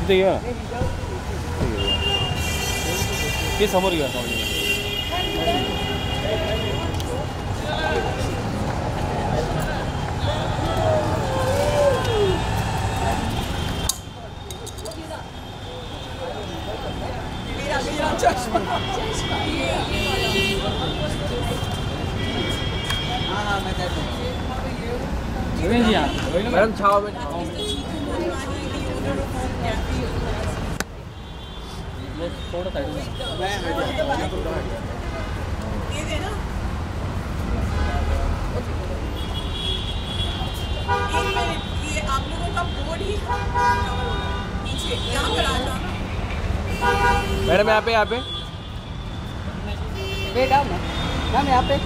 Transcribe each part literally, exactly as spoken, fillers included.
चाहिए ये समोर घ्या मैडम छाव में थोड़ा साइड में ये देना एक मिनट ये आप लोगों का बोर्ड ही नीचे यहाँ पर आ जाओ मैडम यहाँ पे यहाँ पे वेट आओ ना मैम यहाँ पे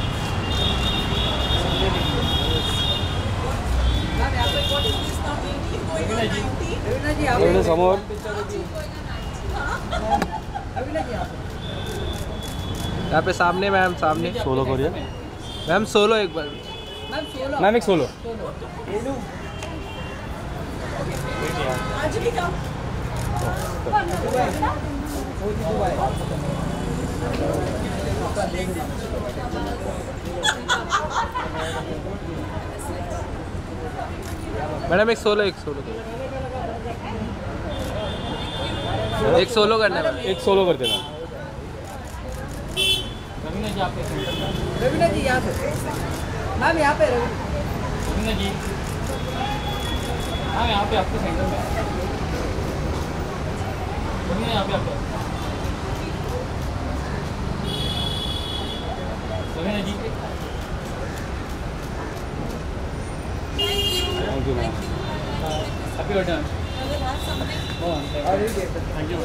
मैम यहाँ पे what is this now eighteen going on nineteen Raveena जी आप थोड़ा समोर रवीना जी आप यहाँ पे सामने मैम सामने सोलो करिए मैम सोलो एक बार मैम सोलो मैम एक सोलो आज भी का मैडम एक सोलो एक सोलो एक सोलो करना है मैम एक सोलो कर देना रवीना जी यहाँ पे मैम यहाँ पे रवीना जी हाँ यहाँ पे आपके सेंटर में रवीना यहाँ पे आपका Raveena ji thank you ma'am happy return thank you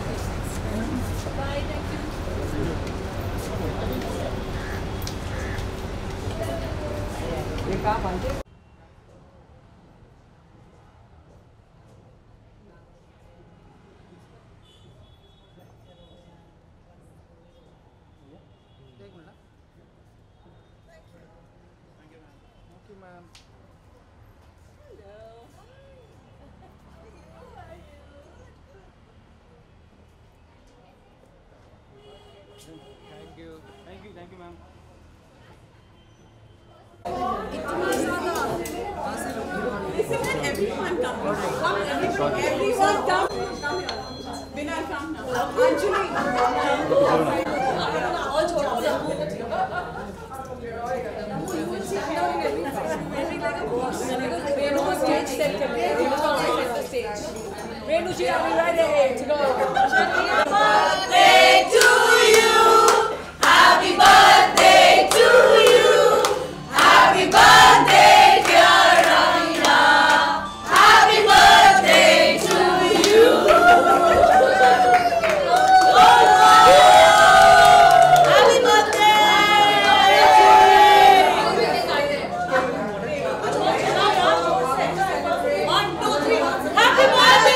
ये कहाँ पहुँचे thank you thank you thank you ma'am everyone come come everyone everyone come come here Vinay come Anjali all छोड़ो Renu stage set कर रहे हैं Renu का stage Renu ji are you ready to go birthday to you happy birthday to you happy birthday dear Ravina happy birthday to you happy birthday one two three happy birthday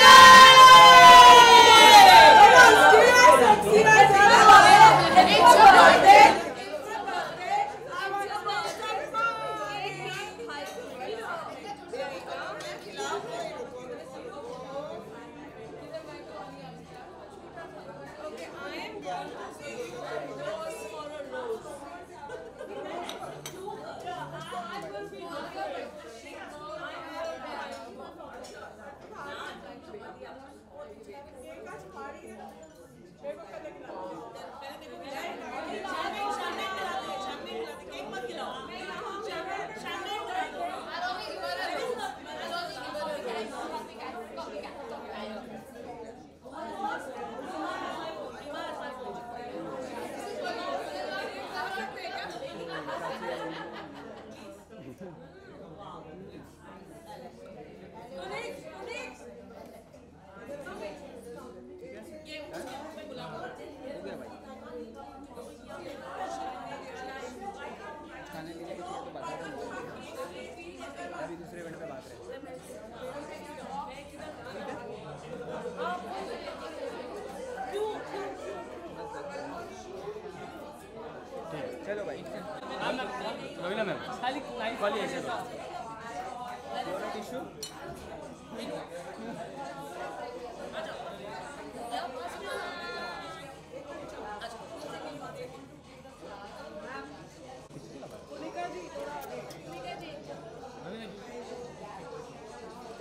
चलो भाई Raveena ma'am खाली knife वाली ऐसे tissue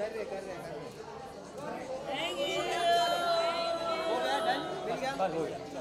कर रहे कर रहे कर रहे Thank you. बस हो गया